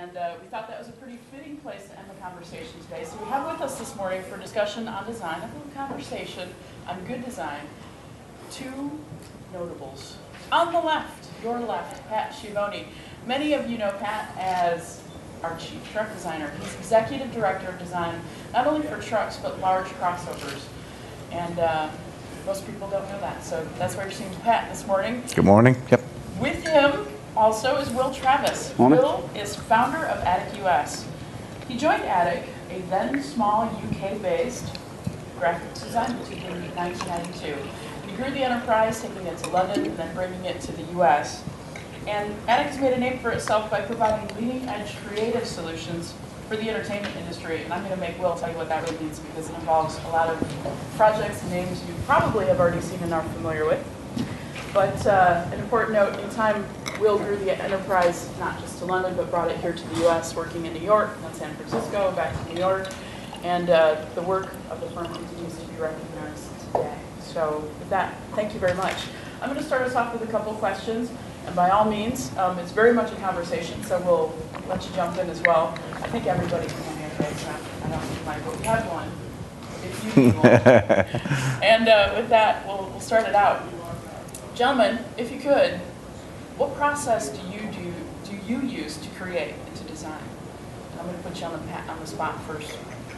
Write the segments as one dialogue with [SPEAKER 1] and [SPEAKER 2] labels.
[SPEAKER 1] And we thought that was a pretty fitting place to end the conversation today. So we have with us this morning for discussion on design, a little conversation on good design, two notables. On the left, your left, Pat Schiavone. Many of you know Pat as our chief truck designer. He's executive director of design, not only for trucks, but large crossovers. And most people don't know that. So that's why you're seeing Pat this morning.
[SPEAKER 2] Good morning. Yep.
[SPEAKER 1] With him also is Will Travis.
[SPEAKER 2] Morning.
[SPEAKER 1] Will is founder of ATTIK US. He joined ATTIK, a then small UK-based graphics design boutique in 1992. He grew the enterprise, taking it to London and then bringing it to the US. And ATTIK has made a name for itself by providing leading-edge creative solutions for the entertainment industry. And I'm going to make Will tell you what that really means because it involves a lot of projects and names you probably have already seen and are familiar with. But an important note, in time, Will grew the enterprise not just to London, but brought it here to the US, working in New York, then San Francisco, back to New York. And the work of the firm continues to be recognized today. So with that, thank you very much. I'm going to start us off with a couple questions. And by all means, it's very much a conversation, so we'll let you jump in as well. I think everybody can hear me okay, so I don't need my, but we have one, if you need one. And with that, we'll start it out. Gentlemen, if you could, what process do you use to create and to design? I'm going to put you on the spot first.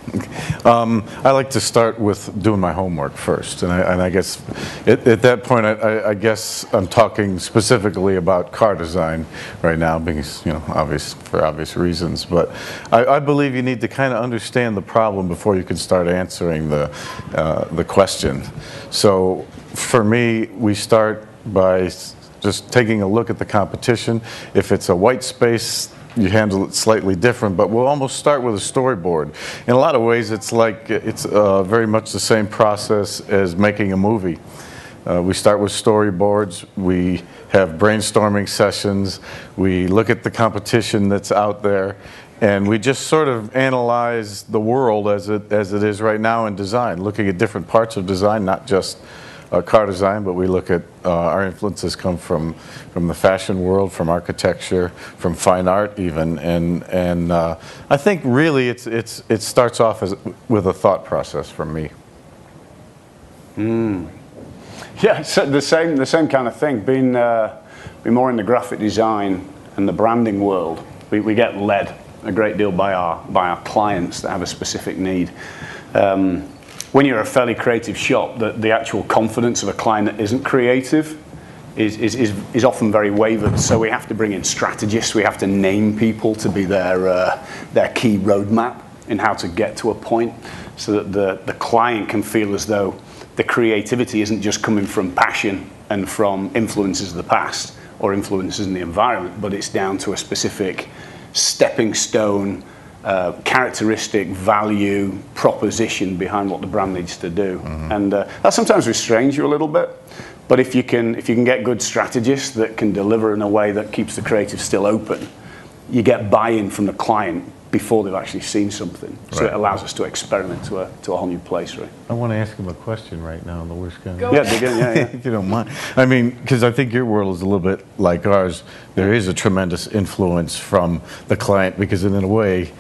[SPEAKER 2] I like to start with doing my homework first, and I guess at that point, I guess I'm talking specifically about car design right now, because for obvious reasons. But I believe you need to kind of understand the problem before you can start answering the question. So for me, we start by just taking a look at the competition. If it's a white space, you handle it slightly different, but we'll almost start with a storyboard. In a lot of ways, it's very much the same process as making a movie. We start with storyboards, we have brainstorming sessions, we look at the competition that's out there, and we just sort of analyze the world as it is right now in design, looking at different parts of design, not just car design, but we look at our influences come from the fashion world, from architecture, from fine art even, and I think really it starts off with a thought process from me.
[SPEAKER 3] Yeah, it's the same kind of thing. Being more in the graphic design and the branding world, we get led a great deal by our clients that have a specific need. When you're a fairly creative shop, the actual confidence of a client that isn't creative is often very wavered. So we have to bring in strategists. We have to name people to be their key roadmap in how to get to a point, so that the client can feel as though the creativity isn't just coming from passion and from influences of the past or influences in the environment, but it's down to a specific stepping stone, characteristic, value, proposition behind what the brand needs to do. And that sometimes restrains you a little bit, but if you can get good strategists that can deliver in a way that keeps the creative still open, you get buy-in from the client before they've actually seen something. So it allows us to experiment to a whole new place, right?
[SPEAKER 2] I want to ask him a question right now, the worst kind.
[SPEAKER 3] Yeah,
[SPEAKER 2] if you don't mind. I mean, because I think your world is a little bit like ours. There is a tremendous influence from the client, because in a way,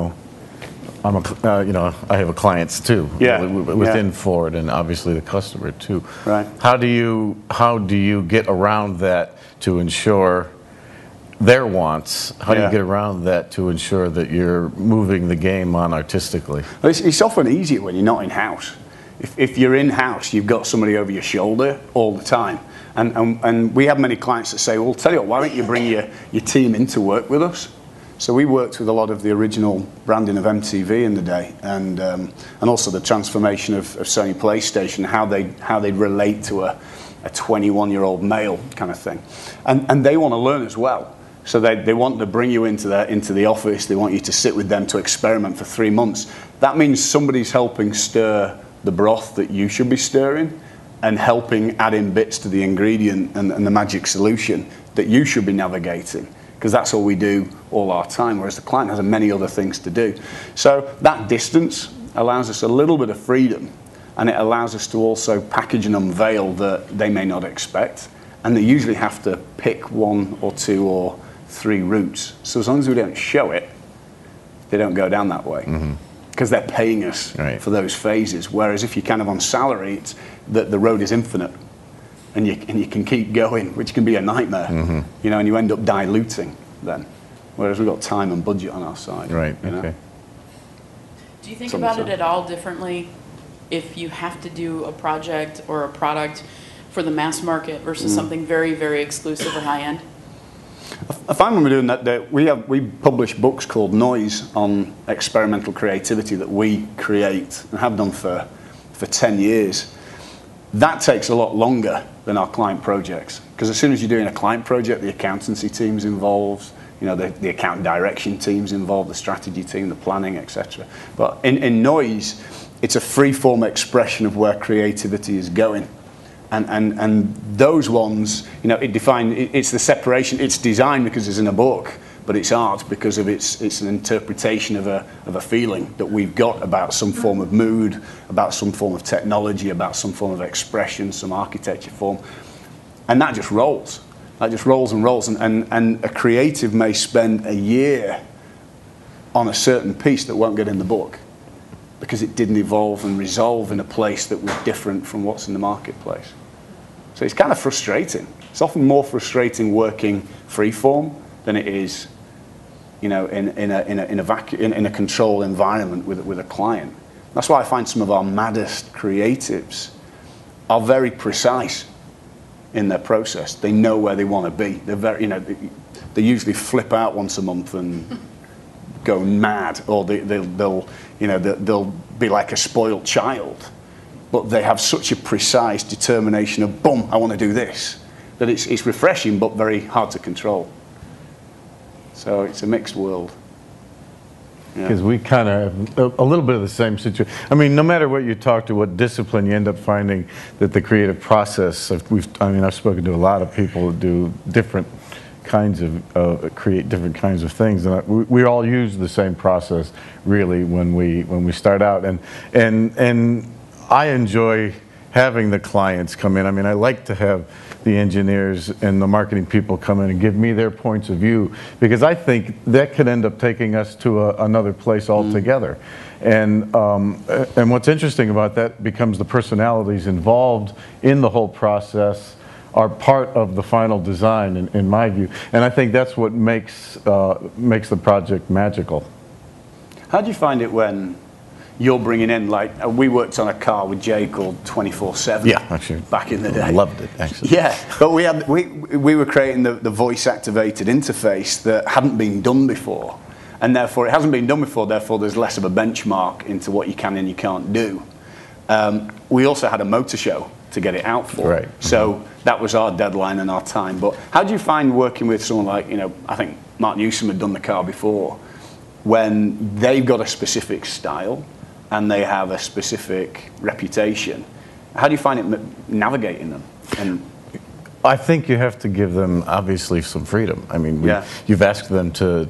[SPEAKER 2] I'm I have clients too. Within Ford, and obviously the customer too.
[SPEAKER 3] Right.
[SPEAKER 2] How do you get around that to ensure their wants? How do you get around that to ensure that you're moving the game on artistically?
[SPEAKER 3] It's often easier when you're not in-house. If you're in-house, you've got somebody over your shoulder all the time. And we have many clients that say, well, tell you what, why don't you bring your team in to work with us? So we worked with a lot of the original branding of MTV in the day, and also the transformation of Sony PlayStation, how they relate to a 21-year-old male kind of thing. And they want to learn as well. So they want to bring you into the office. They want you to sit with them to experiment for 3 months. That means somebody's helping stir the broth that you should be stirring, and helping add in bits to the ingredient and the magic solution that you should be navigating, because that's all we do all our time, whereas the client has many other things to do. So that distance allows us a little bit of freedom, and it allows us to also package and unveil that they may not expect, and they usually have to pick 1 or 2 or 3 routes. So as long as we don't show it, they don't go down that way. Because they're paying us for those phases. Whereas if you're kind of on salary, it's the road is infinite. And you can keep going, which can be a nightmare. You know, and you end up diluting then. Whereas we've got time and budget on our side.
[SPEAKER 2] Right,
[SPEAKER 3] you know?
[SPEAKER 2] okay.
[SPEAKER 1] Do you think about it at all differently if you have to do a project or a product for the mass market versus something very, very exclusive or high-end?
[SPEAKER 3] I find when we're doing that we publish books called Noise on experimental creativity that we create and have done for 10 years. That takes a lot longer than our client projects, because as soon as you're doing a client project, the accountancy team's involved, you know, the account direction team's involved, the strategy team, the planning, etc. But in Noise, it's a free-form expression of where creativity is going. And those ones, you know, it's the separation. It's design because it's in a book, but it's art because of it's an interpretation of a feeling that we've got about some form of mood, about some form of technology, about some form of expression, some architecture form, and that just rolls. That just rolls and rolls. And a creative may spend a year on a certain piece that won't get in the book, because it didn't evolve and resolve in a place that was different from what's in the marketplace. So it's kind of frustrating. It's often more frustrating working freeform than it is, you know, in a controlled environment with a client. That's why I find some of our maddest creatives are very precise in their process. They know where they want to be. They're very, you know, they usually flip out once a month and go mad, or they'll be like a spoiled child, but they have such a precise determination of boom, I want to do this, that it's refreshing but very hard to control. So it's a mixed world.
[SPEAKER 2] Because we kind of have a little bit of the same situation. I mean, no matter what you talk to, what discipline, you end up finding that the creative process, I've spoken to a lot of people who do different kinds of create different kinds of things, and we all use the same process really when we start out, and I enjoy having the clients come in. I mean, I like to have the engineers and the marketing people come in and give me their points of view, because I think that could end up taking us to another place altogether. And what's interesting about that becomes the personalities involved in the whole process are part of the final design, in my view. And I think that's what makes the project magical.
[SPEAKER 3] How do you find it when you're bringing in, like, we worked on a car with Jay called 24/7.
[SPEAKER 2] Yeah, actually,
[SPEAKER 3] back in the day.
[SPEAKER 2] I loved it, actually.
[SPEAKER 3] Yeah, but we were creating the voice-activated interface that hadn't been done before, and therefore it hasn't been done before. Therefore, there's less of a benchmark into what you can and you can't do. We also had a motor show to get it out for,
[SPEAKER 2] right.
[SPEAKER 3] So that was our deadline and our time. But how do you find working with someone like, you know, I think Mark Newsom had done the car before, when they've got a specific style and they have a specific reputation? How do you find it navigating them? And
[SPEAKER 2] I think you have to give them, obviously, some freedom. I mean, you've asked them to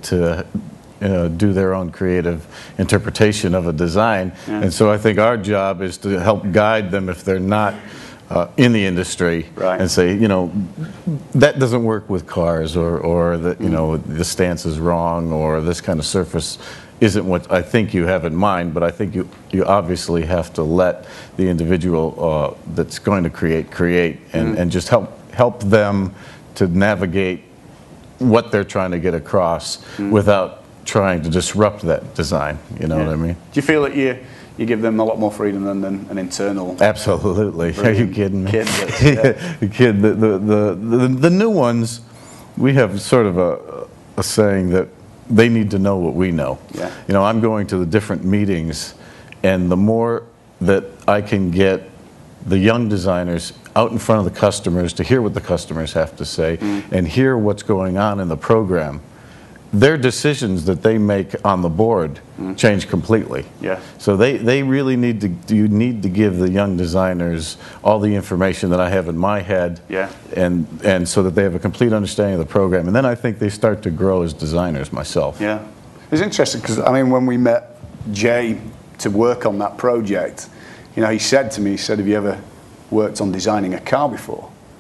[SPEAKER 2] do their own creative interpretation of a design, and so I think our job is to help guide them if they're not in the industry, and say, you know, that doesn't work with cars, or that, you know, the stance is wrong, or this kind of surface isn't what I think you have in mind. But I think you obviously have to let the individual that's going to create, and just help them to navigate what they're trying to get across without trying to disrupt that design. You know what I mean?
[SPEAKER 3] Do you feel that you give them a lot more freedom than an internal?
[SPEAKER 2] Absolutely. Are you kidding me?
[SPEAKER 3] Kid
[SPEAKER 2] The kid, the new ones, we have sort of a saying that they need to know what we know.
[SPEAKER 3] Yeah.
[SPEAKER 2] You know, I'm going to the different meetings, and the more that I can get the young designers out in front of the customers to hear what the customers have to say, and hear what's going on in the program, their decisions that they make on the board change completely.
[SPEAKER 3] Yeah.
[SPEAKER 2] So they really need to give the young designers all the information that I have in my head, and so that they have a complete understanding of the program. And then I think they start to grow as designers myself.
[SPEAKER 3] Yeah. It's interesting because, I mean, when we met Jay to work on that project, you know, he said to me, have you ever worked on designing a car before?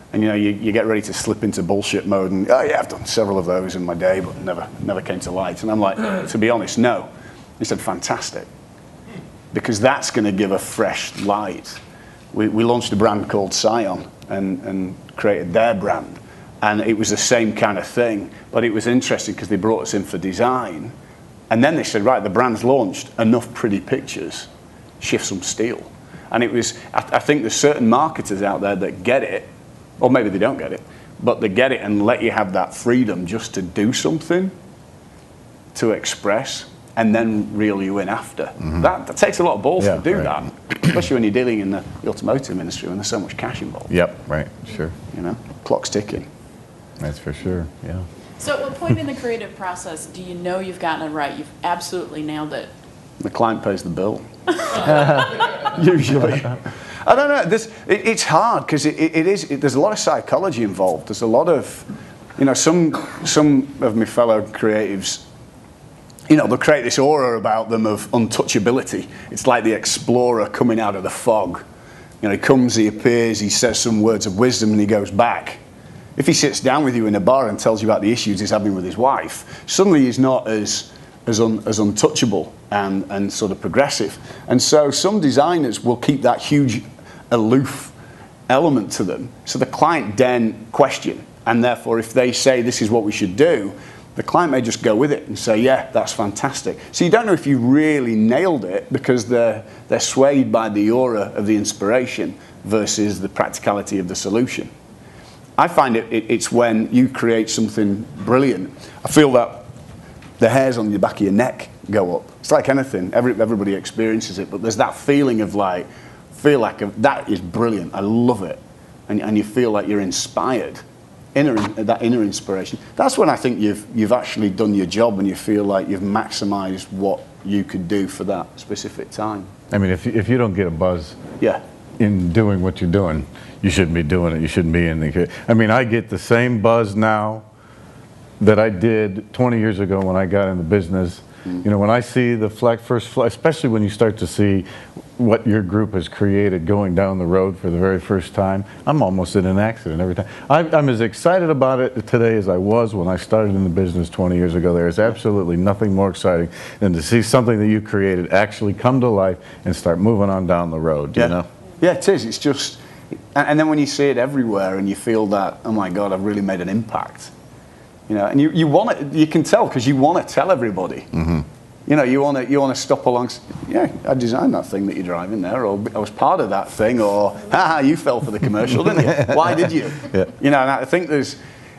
[SPEAKER 3] And you get ready to slip into bullshit mode, and oh yeah, I've done several of those in my day, but never came to light. And I'm like, to be honest, no. He said, fantastic, because that's going to give a fresh light. We launched a brand called Scion and created their brand, and it was the same kind of thing. But it was interesting because they brought us in for design, and then they said, right, the brand's launched, enough pretty pictures, shift some steel. And it was, I think there's certain marketers out there that get it. Or maybe they don't get it, but they get it and let you have that freedom just to do something, to express, and then reel you in after. Mm-hmm. That takes a lot of balls to do that, especially when you're dealing in the automotive industry when there's so much cash involved.
[SPEAKER 2] Yep, right, sure.
[SPEAKER 3] Clock's ticking.
[SPEAKER 2] That's for sure, yeah.
[SPEAKER 1] So at what point in the creative process do you know you've gotten it right? You've absolutely nailed it.
[SPEAKER 3] The client pays the bill. Usually. I don't know. It's hard because there's a lot of psychology involved. There's a lot of, some of my fellow creatives, they'll create this aura about them of untouchability. It's like the explorer coming out of the fog. He comes, he appears, he says some words of wisdom, and he goes back. If he sits down with you in a bar and tells you about the issues he's having with his wife, suddenly he's not as untouchable and sort of progressive. And so some designers will keep that huge aloof element to them. So the client then question, and therefore if they say this is what we should do, the client may just go with it and say, yeah, that's fantastic. So you don't know if you really nailed it because they're swayed by the aura of the inspiration versus the practicality of the solution. I find it's when you create something brilliant. I feel that the hairs on the back of your neck go up. It's like anything. Everybody experiences it, but there's that feeling of that is brilliant. I love it, and you feel like you're inspired. That inner inspiration. That's when I think you've actually done your job, and you feel like you've maximized what you could do for that specific time.
[SPEAKER 2] I mean, if you don't get a buzz, in doing what you're doing, you shouldn't be doing it. You shouldn't be in the. I mean, I get the same buzz now that I did 20 years ago when I got in the business. When I see the first flag, especially when you start to see what your group has created going down the road for the very first time, I'm almost in an accident every time. I'm as excited about it today as I was when I started in the business 20 years ago. There is absolutely nothing more exciting than to see something that you created actually come to life and start moving on down the road,
[SPEAKER 3] Yeah, it is. It's just, and then when you see it everywhere and you feel that, oh my God, I've really made an impact. And you want it. You can tell because you want to tell everybody. Mm-hmm. You want to stop along. Yeah, I designed that thing that you're driving there, or I was part of that thing, or you fell for the commercial, didn't you? Why did you? Yeah. And I think there's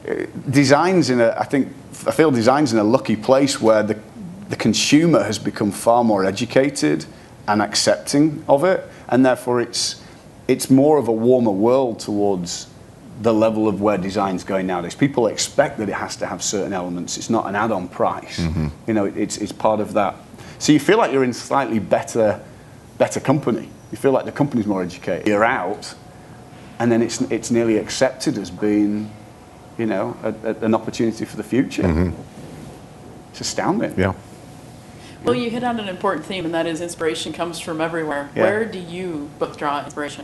[SPEAKER 3] designs I feel design's in a lucky place where the consumer has become far more educated and accepting of it, and therefore it's more of a warmer world towards the level of where design's going nowadays. People expect that it has to have certain elements. It's not an add-on price. Mm-hmm. It's part of that. So you feel like you're in slightly better company. You feel like the company's more educated. You're out, and then it's nearly accepted as being, an opportunity for the future. Mm-hmm. It's astounding.
[SPEAKER 2] Yeah.
[SPEAKER 1] Well, you hit on an important theme, and that is inspiration comes from everywhere. Yeah. Where do you both draw inspiration?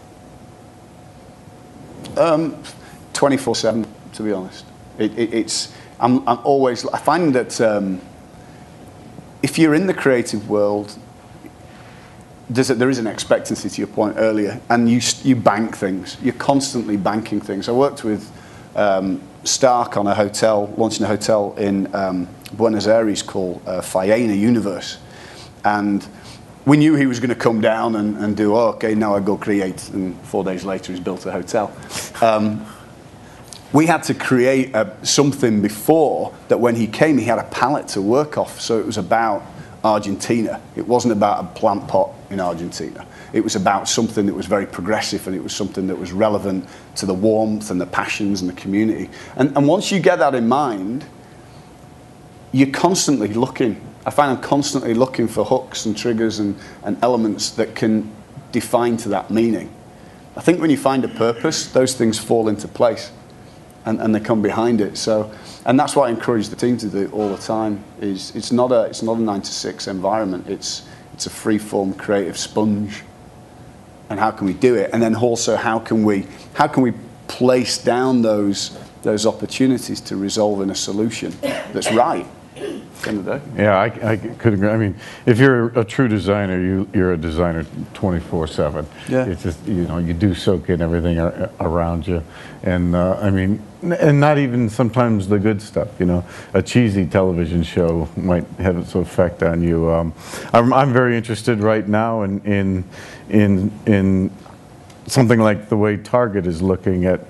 [SPEAKER 3] 24/7, to be honest. I'm always. I find that if you're in the creative world, there is an expectancy, to your point earlier, and you bank things. You're constantly banking things. I worked with Stark on launching a hotel in Buenos Aires called Faena Universe, and we knew he was going to come down and do, okay, now I go create, and 4 days later he's built a hotel. We had to create something before that when he came, he had a palette to work off, so it was about Argentina. It wasn't about a plant pot in Argentina. It was about something that was very progressive, and it was something that was relevant to the warmth and the passions and the community. And once you get that in mind, you're constantly looking. I find I'm constantly looking for hooks and triggers and elements that can define to that meaning. I think when you find a purpose, those things fall into place and they come behind it. So, and that's what I encourage the team to do all the time. It's not a 9-to-6 environment. It's a free-form creative sponge. And how can we do it? And then also how can we place down those opportunities to resolve in a solution that's right. End of the day.
[SPEAKER 2] Yeah, I could agree. I mean, if you're a true designer, you're a designer 24/7.
[SPEAKER 3] Yeah.
[SPEAKER 2] It's just, you know, you do soak in everything around you, and I mean, and not even sometimes the good stuff. You know, a cheesy television show might have its effect on you. I'm very interested right now in something like the way Target is looking at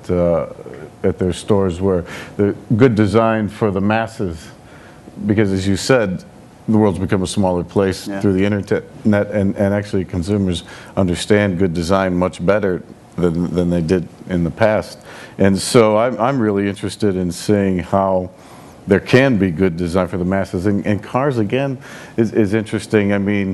[SPEAKER 2] their stores, where the good design for the masses. Because as you said, the world's become a smaller place through the internet, and actually consumers understand good design much better than they did in the past. And so I'm really interested in seeing how there can be good design for the masses. And cars, again, is interesting. I mean,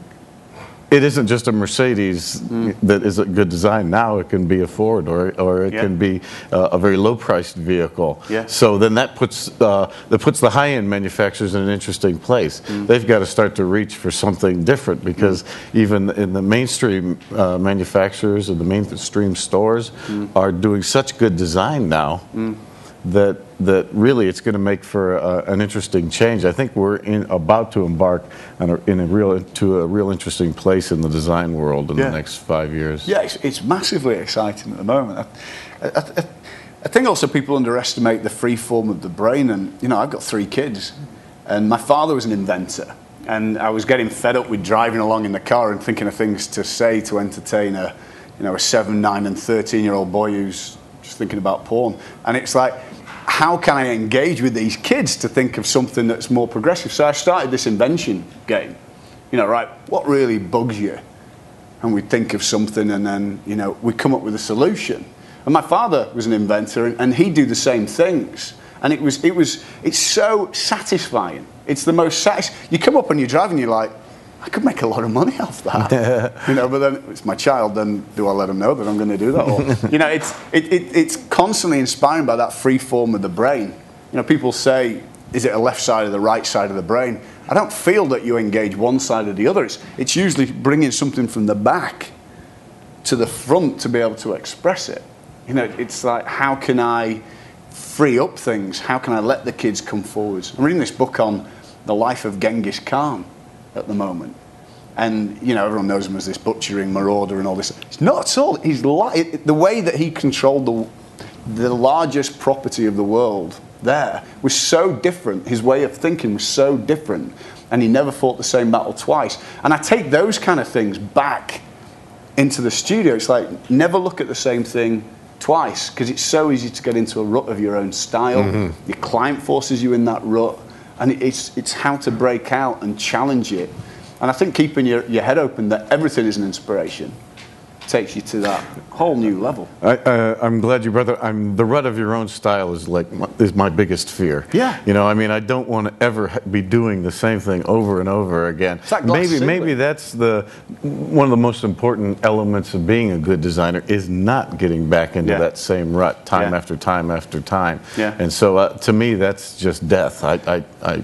[SPEAKER 2] it isn't just a Mercedes that is a good design. Now it can be a Ford, or it can be a very low-priced vehicle.
[SPEAKER 3] Yeah.
[SPEAKER 2] So then that puts the high-end manufacturers in an interesting place. They've got to start to reach for something different, because even in the mainstream manufacturers and the mainstream stores are doing such good design now that really it's going to make for an interesting change. I think we're about to embark on a real interesting place in the design world in the next 5 years.
[SPEAKER 3] Yeah, it's massively exciting at the moment. I think also people underestimate the free form of the brain. And you know, I've got 3 kids, and my father was an inventor, and I was getting fed up with driving along in the car and thinking of things to say to entertain a 7, 9, and 13-year-old boy who's just thinking about porn. And it's like, how can I engage with these kids to think of something that's more progressive? So I started this invention game. You know, right, what really bugs you? And we think of something, and then, you know, we come up with a solution. And my father was an inventor, and he'd do the same things. And it's so satisfying. It's the most you come up and you're driving, you're like, I could make a lot of money off that. You know, but then it's my child, then do I let him know that I'm going to do that? Or, you know, it's constantly inspiring by that free form of the brain. You know, people say, is it a left side or the right side of the brain? I don't feel that you engage one side or the other. It's usually bringing something from the back to the front to be able to express it. You know, it's like, how can I free up things? How can I let the kids come forwards? I'm reading this book on the life of Genghis Khan at the moment, and you know, everyone knows him as this butchering marauder and all this. It's not at all. He's the way that he controlled the largest property of the world there was so different. His way of thinking was so different, and he never fought the same battle twice. And I take those kind of things back into the studio. It's like, never look at the same thing twice, because it's so easy to get into a rut of your own style. Your client forces you in that rut. And it's how to break out and challenge it. And I think keeping your head open that everything is an inspiration takes you to that whole new level.
[SPEAKER 2] I'm glad you brought that. The rut of your own style is my biggest fear.
[SPEAKER 3] Yeah.
[SPEAKER 2] You know, I mean, I don't want to ever be doing the same thing over and over again. Maybe that's one of the most important elements of being a good designer, is not getting back into that same rut time after time after time.
[SPEAKER 3] Yeah.
[SPEAKER 2] And so to me, that's just death. I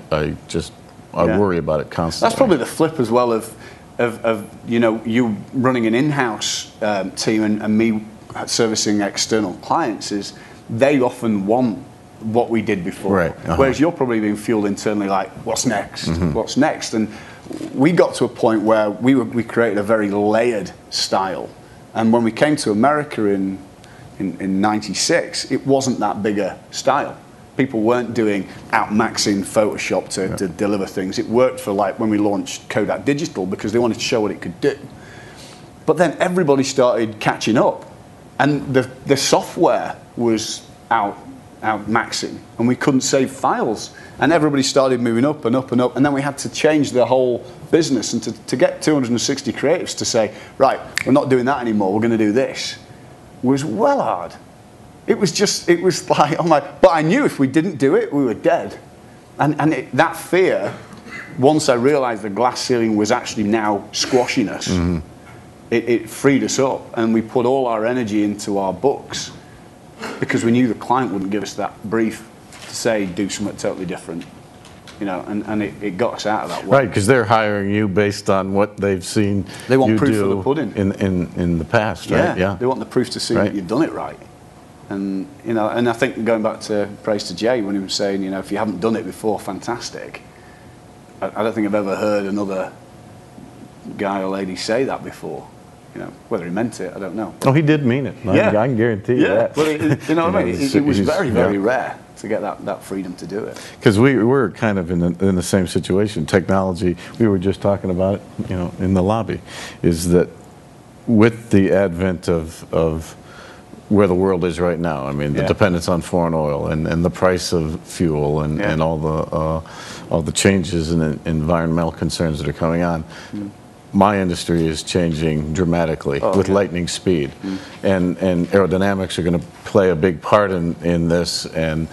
[SPEAKER 2] worry about it constantly.
[SPEAKER 3] That's probably the flip as well of you know, you running an in-house team and me servicing external clients, is they often want what we did before.
[SPEAKER 2] Right.
[SPEAKER 3] Whereas you're probably being fueled internally, like, what's next? What's next? And we got to a point where we created a very layered style. And when we came to America in 96, it wasn't that big a style. People weren't doing outmaxing Photoshop to deliver things. It worked for, like, when we launched Kodak Digital, because they wanted to show what it could do. But then everybody started catching up, and the software was outmaxing, and we couldn't save files. And everybody started moving up and up and up, and then we had to change the whole business. And to get 260 creatives to say, right, we're not doing that anymore, we're going to do this, was well hard. It was like, I'm like, but I knew if we didn't do it, we were dead. And that fear, once I realized the glass ceiling was actually now squashing us, it freed us up, and we put all our energy into our books, because we knew the client wouldn't give us that brief to say, do something totally different. You know, and it got us out of that way.
[SPEAKER 2] Right, because they're hiring you based on what they've seen
[SPEAKER 3] they want
[SPEAKER 2] you
[SPEAKER 3] proof
[SPEAKER 2] do
[SPEAKER 3] of the pudding
[SPEAKER 2] in the past, right?
[SPEAKER 3] Yeah, they want the proof to see that you've done it right. And and I think going back to praise to Jay when he was saying, if you haven't done it before, fantastic. I don't think I've ever heard another guy or lady say that before. Whether he meant it, I don't know.
[SPEAKER 2] Oh, he did mean it. I can guarantee you that.
[SPEAKER 3] Well, you know what I mean? It was very, very rare to get that freedom to do it.
[SPEAKER 2] Because we're kind of in the same situation. Technology, we were just talking about it, in the lobby, is that with the advent of where the world is right now, I mean, the dependence on foreign oil and the price of fuel and all the changes and environmental concerns that are coming on. My industry is changing dramatically with lightning speed, and aerodynamics are going to play a big part in this. And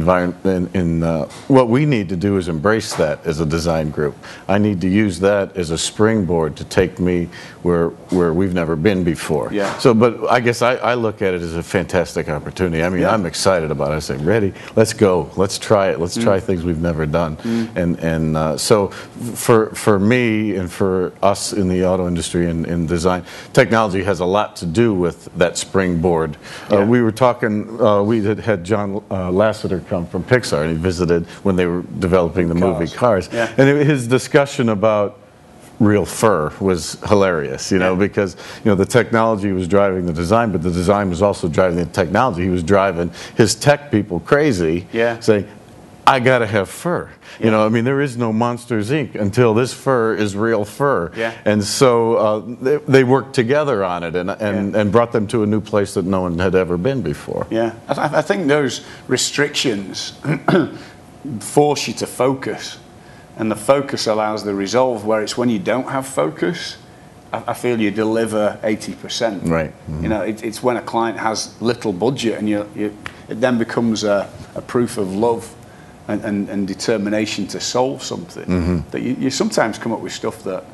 [SPEAKER 2] what we need to do is embrace that as a design group. I need to use that as a springboard to take me where we've never been before. So, but I guess I look at it as a fantastic opportunity. I mean, I'm excited about it. I say, ready, let's go, let's try it, let's try things we've never done. And so for me and for us in the auto industry and in design, technology has a lot to do with that springboard. We were talking, we had John Lasseter come from Pixar, and he visited when they were developing the movie Cars. And his discussion about real fur was hilarious, because the technology was driving the design, but the design was also driving the technology. He was driving his tech people crazy, saying, I gotta have fur. I mean, there is no Monsters Inc. until this fur is real fur. And so they worked together on it and brought them to a new place that no one had ever been before.
[SPEAKER 3] I think those restrictions force you to focus, and the focus allows the resolve, where it's when you don't have focus, I feel you deliver 80%.
[SPEAKER 2] Right.
[SPEAKER 3] It's when a client has little budget, and it then becomes a proof of love and determination to solve something, that you sometimes come up with stuff that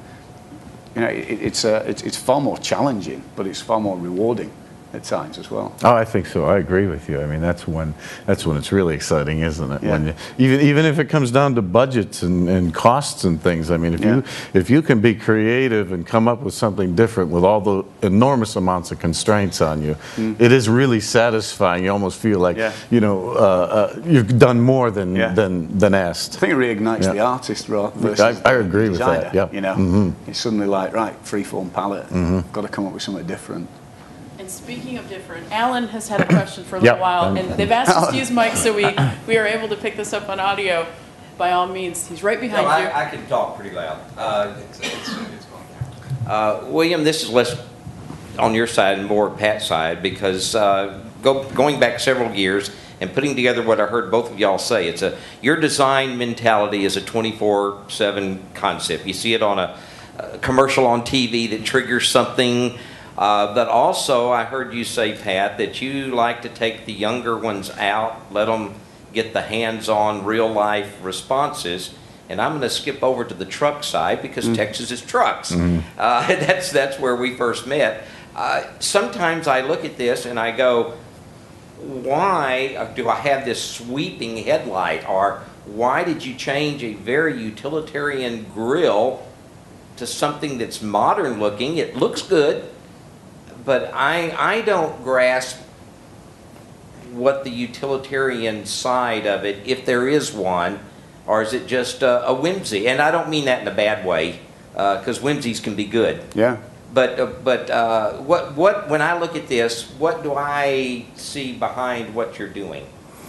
[SPEAKER 3] it's far more challenging, but it's far more rewarding at times as well.
[SPEAKER 2] Oh, I think so. I agree with you. I mean, that's when it's really exciting, isn't it? When even if it comes down to budgets and costs and things. I mean, if you can be creative and come up with something different with all the enormous amounts of constraints on you, it is really satisfying. You almost feel like you've done more than asked.
[SPEAKER 3] I think it reignites the artist versus
[SPEAKER 2] I agree with
[SPEAKER 3] designer,
[SPEAKER 2] that.
[SPEAKER 3] It's suddenly like, right, freeform palette, got to come up with something different.
[SPEAKER 1] And speaking of different, Alan has had a question for a little while, and they've asked us to use mics, so we are able to pick this up on audio. By all means, he's right behind you.
[SPEAKER 4] I can talk pretty loud. William, this is less on your side and more Pat's side, because going back several years and putting together what I heard both of y'all say, your design mentality is a 24/7 concept. You see it on a commercial on TV that triggers something. But also, I heard you say, Pat, that you like to take the younger ones out, let them get the hands-on, real-life responses. And I'm going to skip over to the truck side, because Texas is trucks. That's where we first met. Sometimes I look at this and I go, why do I have this sweeping headlight? Or why did you change a very utilitarian grill to something that's modern looking? It looks good. But I don't grasp what the utilitarian side of it, if there is one, or is it just a whimsy? And I don't mean that in a bad way, because whimsies can be good. But what when I look at this, what do I see behind what you're doing?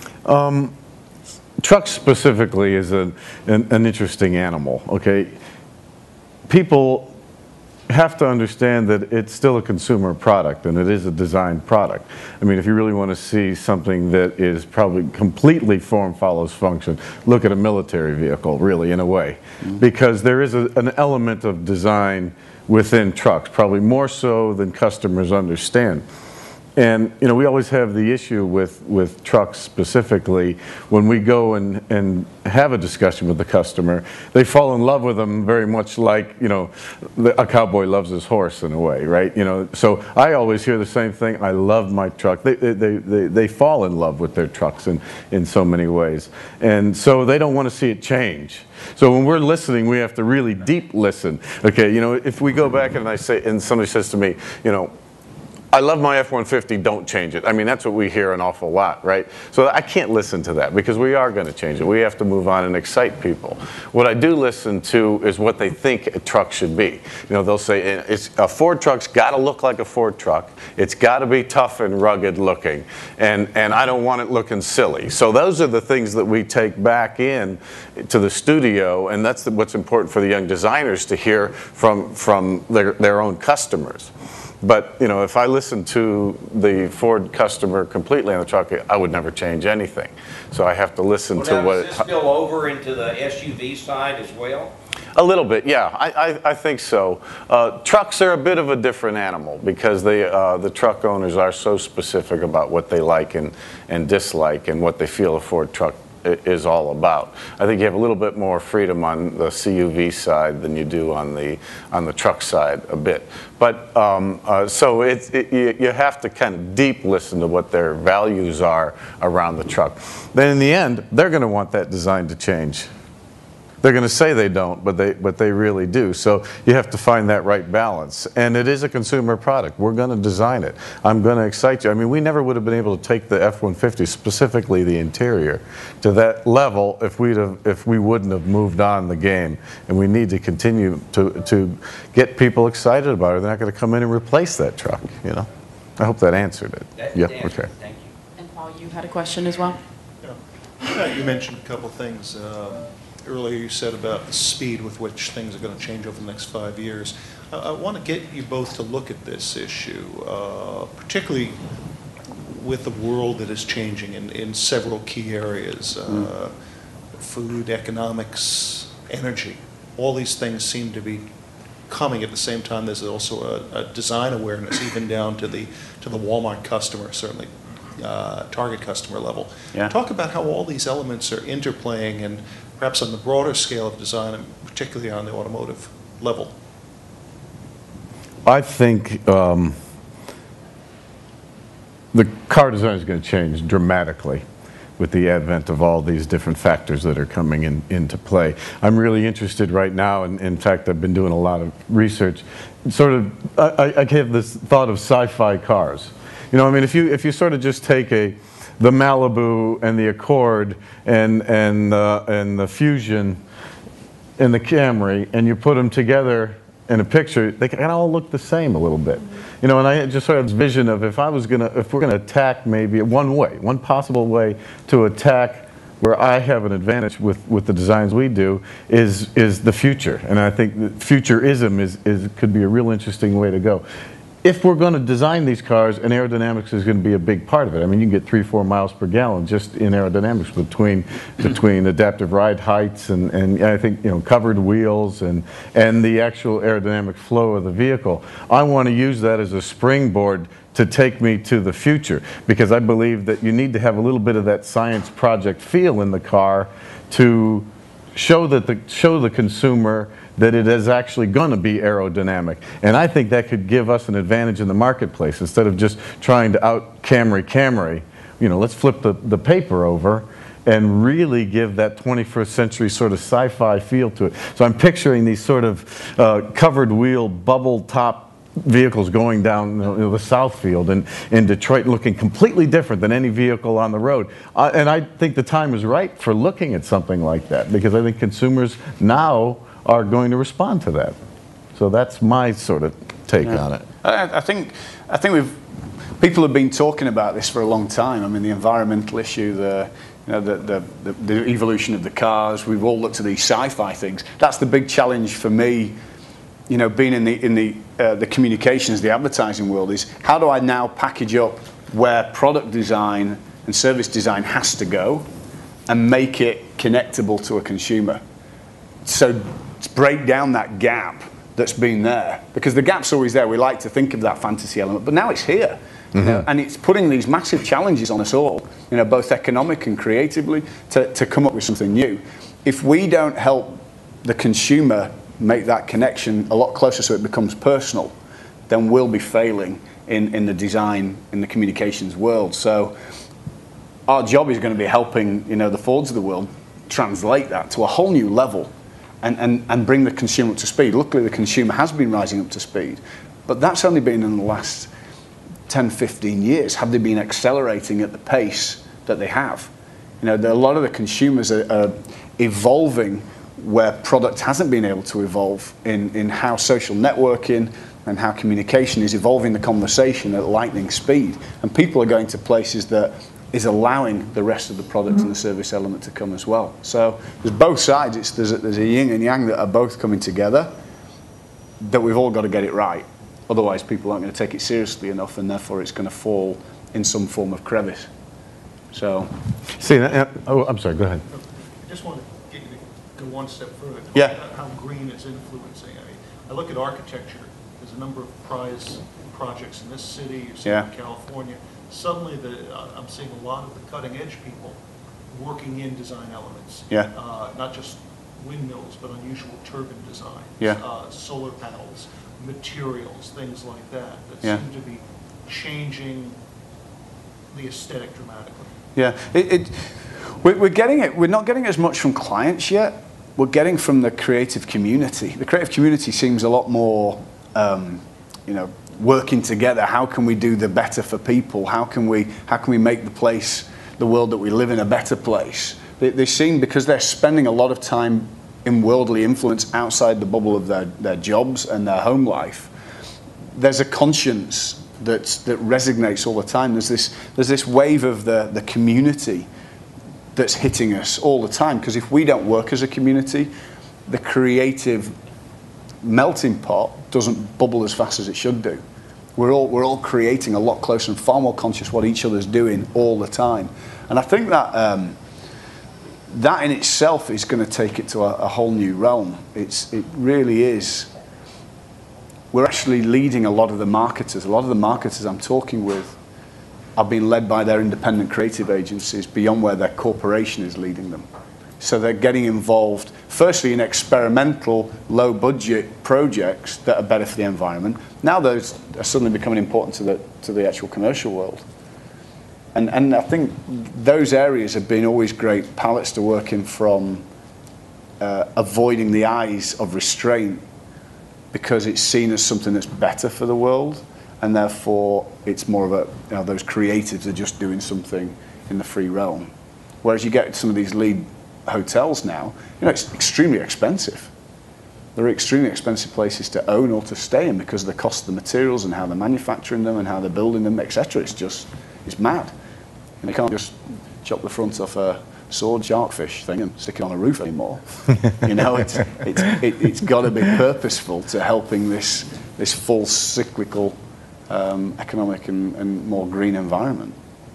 [SPEAKER 2] Trucks specifically is an interesting animal. Okay, people have to understand that it's still a consumer product, and it is a design product. I mean, if you really want to see something that is probably completely form follows function, look at a military vehicle, really, in a way. Because there is an element of design within trucks, probably more so than customers understand. And we always have the issue with trucks specifically. When we go and have a discussion with the customer, they fall in love with them very much like a cowboy loves his horse in a way, right? So I always hear the same thing. I love my truck. They fall in love with their trucks in so many ways, and so they don't want to see it change. So when we're listening, we have to really deep listen. Okay, if we go back and somebody says to me, I love my F-150, don't change it. I mean, that's what we hear an awful lot, right? So I can't listen to that because we are going to change it. We have to move on and excite people. What I do listen to is what they think a truck should be. You know, they'll say a Ford truck's got to look like a Ford truck. It's got to be tough and rugged looking, and I don't want it looking silly. So those are the things that we take back in to the studio, and that's what's important for the young designers to hear from their own customers. But, you know, if I listened to the Ford customer completely on the truck, I would never change anything. So I have to listen to what...
[SPEAKER 4] Does this spill over into the SUV side as well?
[SPEAKER 2] A little bit, yeah. I think so. Trucks are a bit of a different animal because the truck owners are so specific about what they like and dislike and what they feel a Ford truck is all about. I think you have a little bit more freedom on the CUV side than you do on the truck side a bit. But so you have to kind of deep listen to what their values are around the truck. Then in the end, they're going to want that design to change. They're going to say they don't, but they really do. So you have to find that right balance. And it is a consumer product. We're going to design it. I'm going to excite you. I mean, we never would have been able to take the F-150, specifically the interior, to that level if we wouldn't have moved on the game. And we need to continue to get people excited about it. They're not going to come in and replace that truck, you know. I hope that answered it.
[SPEAKER 4] Yeah,
[SPEAKER 2] okay.
[SPEAKER 4] Thank you.
[SPEAKER 1] And Paul, you had a question as well?
[SPEAKER 5] Yeah. You mentioned a couple things. Earlier you said about the speed with which things are going to change over the next 5 years. I want to get you both to look at this issue, particularly with the world that is changing in several key areas. Food, economics, energy. All these things seem to be coming at the same time. There's also a design awareness, even down to the Walmart customer, certainly Target customer level.
[SPEAKER 3] Yeah.
[SPEAKER 5] Talk about how all these elements are interplaying, and perhaps on the broader scale of design, and particularly on the automotive level.
[SPEAKER 2] I think the car design is going to change dramatically with the advent of all these different factors that are coming into play. I'm really interested right now, and in fact I've been doing a lot of research, sort of, I have this thought of sci-fi cars. You know, I mean, if you sort of just take the Malibu and the Accord and the Fusion and the Camry, and you put them together in a picture, they can all look the same a little bit. You know, and I just sort of this vision of if we're gonna attack maybe one possible way to attack where I have an advantage with the designs we do is the future, and I think that futurism could be a real interesting way to go. If we're going to design these cars, and aerodynamics is going to be a big part of it. I mean, you can get 3-4 miles per gallon just in aerodynamics between adaptive ride heights and I think, you know, covered wheels and the actual aerodynamic flow of the vehicle. I want to use that as a springboard to take me to the future, because I believe that you need to have a little bit of that science project feel in the car to show the consumer that it is actually going to be aerodynamic. And I think that could give us an advantage in the marketplace instead of just trying to out Camry. You know, let's flip the paper over and really give that 21st century sort of sci-fi feel to it. So I'm picturing these sort of covered wheel, bubble top vehicles going down the Southfield in Detroit, looking completely different than any vehicle on the road. And I think the time is right for looking at something like that, because I think consumers now are going to respond to that. So that's my sort of take on it.
[SPEAKER 3] I think people have been talking about this for a long time. I mean, the environmental issue, the evolution of the cars. We've all looked at these sci-fi things. That's the big challenge for me. You know, being in the communications, the advertising world, is how do I now package up where product design and service design has to go and make it connectable to a consumer. So break down that gap that's been there, because the gap's always there. We like to think of that fantasy element, but now it's here. You know, and it's putting these massive challenges on us all, you know, both economic and creatively, to come up with something new. If we don't help the consumer make that connection a lot closer so it becomes personal, then we'll be failing in the design, in the communications world. So our job is going to be helping, you know, the Fords of the world translate that to a whole new level and bring the consumer up to speed. Luckily, the consumer has been rising up to speed, but that's only been in the last 10, 15 years? Have they been accelerating at the pace that they have? You know, a lot of the consumers are evolving where product hasn't been able to evolve in how social networking and how communication is evolving the conversation at lightning speed. And people are going to places that is allowing the rest of the product and the service element to come as well. So there's both sides. There's a yin and yang that are both coming together, that we've all got to get it right. Otherwise, people aren't going to take it seriously enough, and therefore it's going to fall in some form of crevice. So,
[SPEAKER 2] I'm sorry, go ahead.
[SPEAKER 5] I just want to get you to go one step further. Talk
[SPEAKER 3] Yeah.
[SPEAKER 5] about how green is influencing. I mean, I look at architecture. There's a number of prize projects in this city, you're seeing in California. Suddenly, I'm seeing a lot of the cutting-edge people working in design elements.
[SPEAKER 3] Yeah.
[SPEAKER 5] Not just windmills, but unusual turbine designs.
[SPEAKER 3] Yeah.
[SPEAKER 5] Solar panels, materials, things like that seem to be changing the aesthetic dramatically.
[SPEAKER 3] Yeah, we're getting it. We're not getting as much from clients yet. We're getting from the creative community. The creative community seems a lot more, working together. How can we do the better for people? How can we make the world that we live in, a better place? They seem, because they're spending a lot of time in worldly influence outside the bubble of their jobs and their home life. There's a conscience that resonates all the time. There's this wave of the community that's hitting us all the time, because if we don't work as a community, the creative melting pot doesn't bubble as fast as it should do. We're all creating a lot closer and far more conscious what each other's doing all the time. And I think that that in itself is going to take it to a whole new realm. It really is. We're actually leading a lot of the marketers. A lot of the marketers I'm talking with are being led by their independent creative agencies beyond where their corporation is leading them. So they're getting involved, firstly, in experimental, low-budget projects that are better for the environment. Now those are suddenly becoming important to the actual commercial world. And I think those areas have been always great palettes to work in, from avoiding the eyes of restraint, because it's seen as something that's better for the world, and therefore it's more of a, those creatives are just doing something in the free realm. Whereas you get some of these lead hotels now, it's extremely expensive. They're extremely expensive places to own or to stay in because of the cost of the materials and how they're manufacturing them and how they're building them, etc. It's mad. And they can't just chop the front off a sword sharkfish thing and stick it on a roof anymore. It's got to be purposeful to helping this full cyclical economic and more green environment.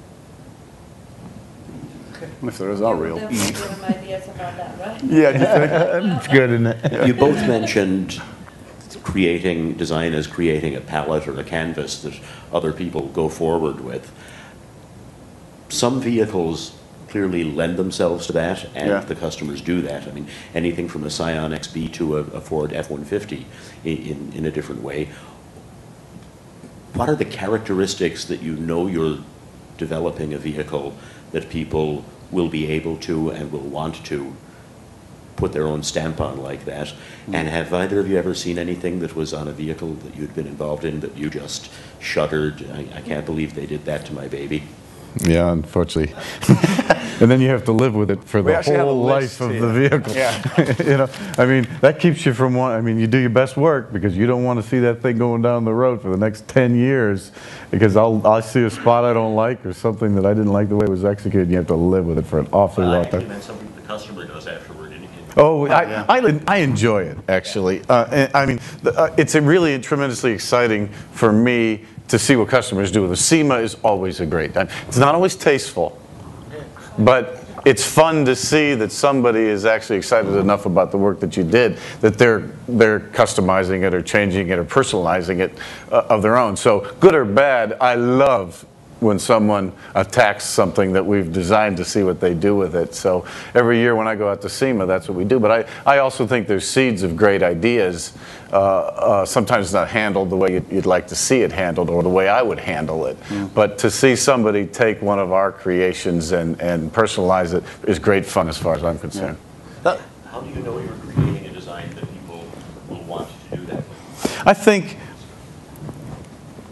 [SPEAKER 3] And if there is, are real.
[SPEAKER 6] There were some ideas about that, right?
[SPEAKER 2] Yeah, it's good, isn't it?
[SPEAKER 7] You both mentioned design as creating a palette or a canvas that other people go forward with. Some vehicles clearly lend themselves to that, and the customers do that. I mean, anything from a Scion XB to a Ford F-150 in a different way. What are the characteristics that you're developing a vehicle that people will be able to and will want to put their own stamp on like that? And have either of you ever seen anything that was on a vehicle that you'd been involved in that you just shuddered? I can't believe they did that to my baby.
[SPEAKER 2] Yeah, unfortunately. And then you have to live with it for the whole life of the vehicle.
[SPEAKER 3] Yeah.
[SPEAKER 2] I mean, that keeps you from you do your best work because you don't want to see that thing going down the road for the next 10 years because I'll see a spot I don't like or something that I didn't like the way it was executed, and you have to live with it for an awfully long time.
[SPEAKER 7] I meant something the customer does afterward.
[SPEAKER 2] Oh, I enjoy it, actually. It's really tremendously exciting for me to see what customers do. The SEMA is always a great time. It's not always tasteful, but it's fun to see that somebody is actually excited enough about the work that you did that they're customizing it or changing it or personalizing it of their own. So good or bad, I love when someone attacks something that we've designed to see what they do with it. So every year when I go out to SEMA, that's what we do. But I also think there's seeds of great ideas. Sometimes it's not handled the way you'd like to see it handled or the way I would handle it. But to see somebody take one of our creations and personalize it is great fun as far as I'm concerned.
[SPEAKER 7] How do you know you're creating a design that people will want to do that with?
[SPEAKER 2] I think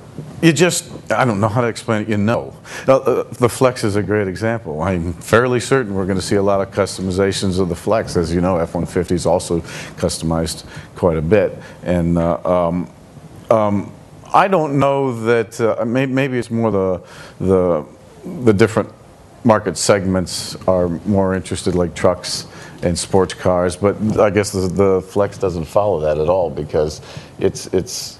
[SPEAKER 2] You just, I don't know how to explain it, you know. The Flex is a great example. I'm fairly certain we're going to see a lot of customizations of the Flex. As you know, F-150 is also customized quite a bit. And I don't know that, maybe it's more the different market segments are more interested, like trucks and sports cars, but I guess the Flex doesn't follow that at all, because it's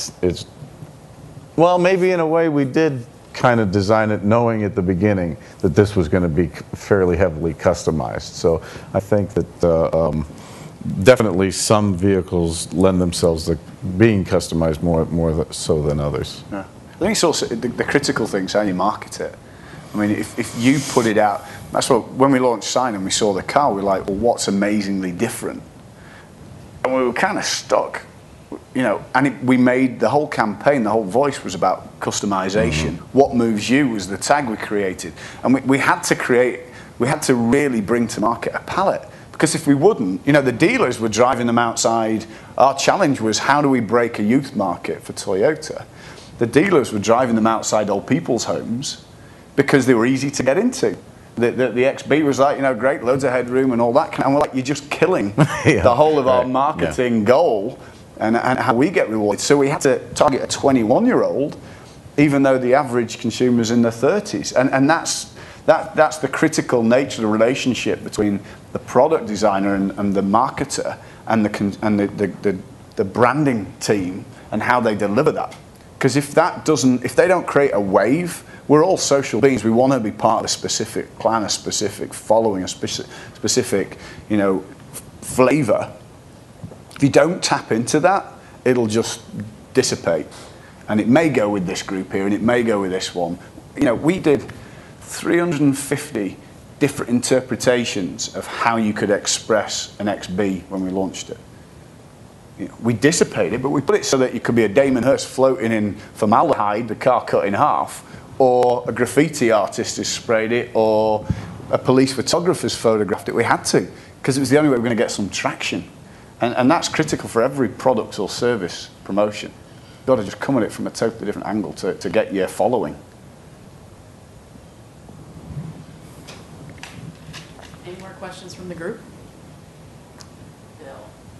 [SPEAKER 2] well, maybe in a way we did kind of design it knowing at the beginning that this was going to be fairly heavily customized. So I think that definitely some vehicles lend themselves to being customized more so than others.
[SPEAKER 3] Yeah. I think it's also the critical thing is how you market it. I mean, if you put it out, that's what, when we launched Sign and we saw the car, we were like, well, what's amazingly different? And we were kind of stuck. You know, and we made the whole campaign, the whole voice was about customization. Mm-hmm. What moves you was the tag we created. And we had to really bring to market a palette. Because if we wouldn't, you know, the dealers were driving them outside. Our challenge was, how do we break a youth market for Toyota? The dealers were driving them outside old people's homes because they were easy to get into. The XB was like, you know, great, loads of headroom and all that. And we're like, you're just killing the whole of our marketing goal. And how we get rewarded. So we had to target a 21-year-old, even though the average consumer's in their 30s. And that's the critical nature of the relationship between the product designer and the marketer and the branding team and how they deliver that. Because if they don't create a wave, we're all social beings. We want to be part of a specific plan, a specific following, a specific, you know, flavor. If you don't tap into that, it'll just dissipate. And it may go with this group here, and it may go with this one. You know, we did 350 different interpretations of how you could express an XB when we launched it. You know, we dissipated, but we put it so that it could be a Damon Hirst floating in formaldehyde, the car cut in half, or a graffiti artist has sprayed it, or a police photographer's photographed it. We had to, because it was the only way we were going to get some traction. And that's critical for every product or service promotion. You've got to just come at it from a totally different angle to get your following.
[SPEAKER 1] Any more questions from the group? Bill.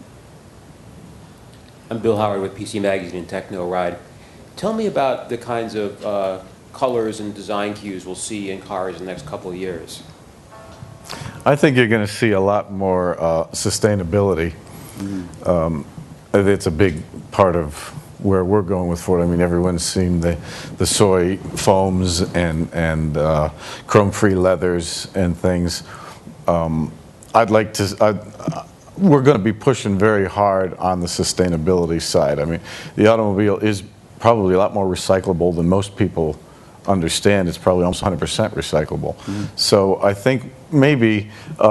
[SPEAKER 8] I'm Bill Howard with PC Magazine and Techno Ride. Tell me about the kinds of colors and design cues we'll see in cars in the next couple of years.
[SPEAKER 2] I think you're going to see a lot more sustainability. It's a big part of where we're going with Ford. I mean, everyone's seen the soy foams and chrome-free leathers and things. I'd like to. We're going to be pushing very hard on the sustainability side. I mean, the automobile is probably a lot more recyclable than most people understand. It's probably almost 100% recyclable. Mm-hmm. So I think maybe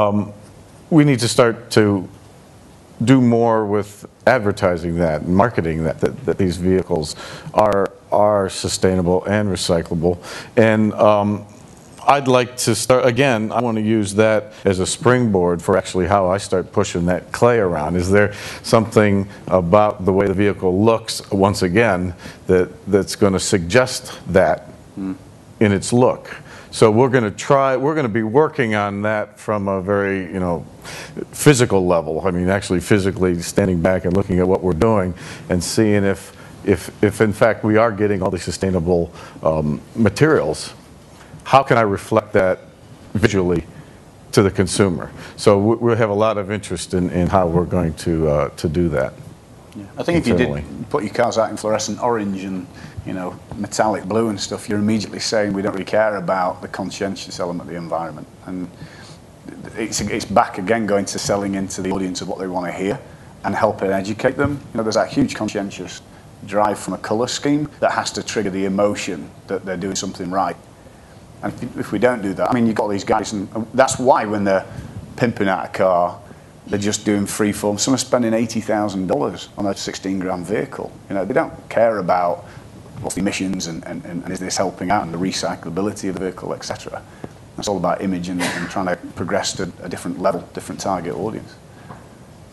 [SPEAKER 2] we need to start to do more with advertising that and marketing that these vehicles are sustainable and recyclable. And I'd like to start, again, I want to use that as a springboard for actually how I start pushing that clay around. Is there something about the way the vehicle looks, once again, that's going to suggest that in its look? So we're going to be working on that from a very, you know, physical level. I mean, actually physically standing back and looking at what we're doing and seeing if in fact we are getting all these sustainable materials. How can I reflect that visually to the consumer? So we'll have a lot of interest in how we're going to do that.
[SPEAKER 3] Yeah. I think internally. If you did put your cars out in fluorescent orange and, you know, metallic blue and stuff, you're immediately saying we don't really care about the conscientious element of the environment. And it's back again going to selling into the audience of what they want to hear and helping educate them. You know, there's that huge conscientious drive from a colour scheme that has to trigger the emotion that they're doing something right. And if we don't do that, I mean, you've got these guys, and that's why when they're pimping out a car, they're just doing freeform. Some are spending $80,000 on a 16-grand vehicle. You know, they don't care about what's the emissions and is this helping out and the recyclability of the vehicle, etc. It's all about image and trying to progress to a different level, different target audience.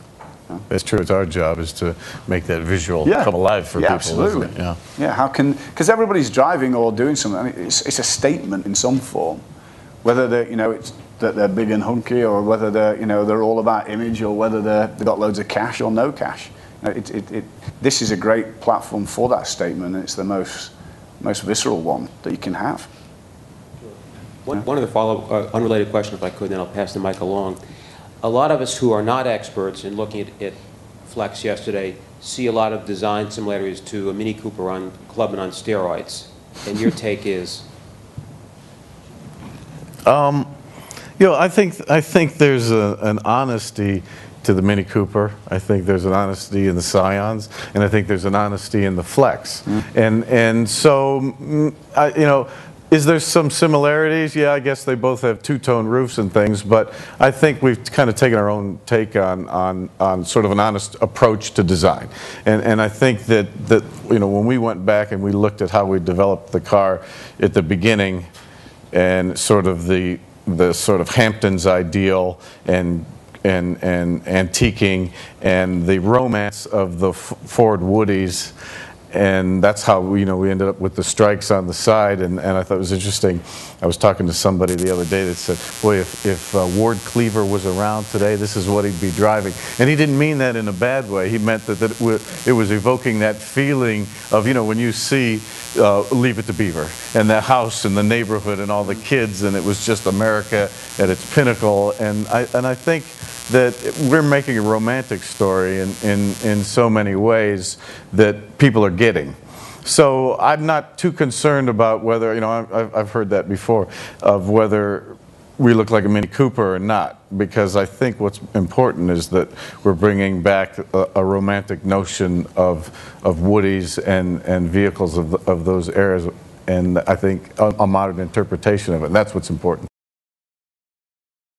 [SPEAKER 2] It's true. It's our job is to make that visual
[SPEAKER 3] Yeah.
[SPEAKER 2] come alive for
[SPEAKER 3] Yeah,
[SPEAKER 2] people. Isn't
[SPEAKER 3] absolutely.
[SPEAKER 2] it? Yeah.
[SPEAKER 3] Yeah, how can, because everybody's driving or doing something, I mean, it's a statement in some form. Whether they're, it's that they're big and hunky, or whether they're, they're all about image, or whether they've got loads of cash or no cash. This is a great platform for that statement, and it's the most visceral one that you can have.
[SPEAKER 8] One of the follow-up, unrelated question, if I could, then I'll pass the mic along. A lot of us who are not experts in looking at Flex yesterday see a lot of design similarities to a Mini Cooper on Clubman on steroids. And your take is?
[SPEAKER 2] I think there's an honesty to the Mini Cooper. I think there's an honesty in the Scions, and I think there's an honesty in the Flex. And so, is there some similarities? Yeah, I guess they both have two-tone roofs and things, but I think we've kind of taken our own take on sort of an honest approach to design. And I think that when we went back and we looked at how we developed the car at the beginning, and sort of the sort of Hampton's ideal and antiquing and the romance of the Ford Woodies, and that's how we ended up with the strikes on the side. And I thought it was interesting. I was talking to somebody the other day that said, boy, if Ward Cleaver was around today, this is what he'd be driving. And he didn't mean that in a bad way. He meant that it was evoking that feeling of, when you see Leave It to Beaver and the house and the neighborhood and all the kids, and it was just America at its pinnacle. And I think that we're making a romantic story in so many ways that people are getting. So I'm not too concerned about whether, I've heard that before, of whether we look like a Mini Cooper or not, because I think what's important is that we're bringing back a romantic notion of Woodies and vehicles of those eras, and I think a modern interpretation of it, and that's what's important.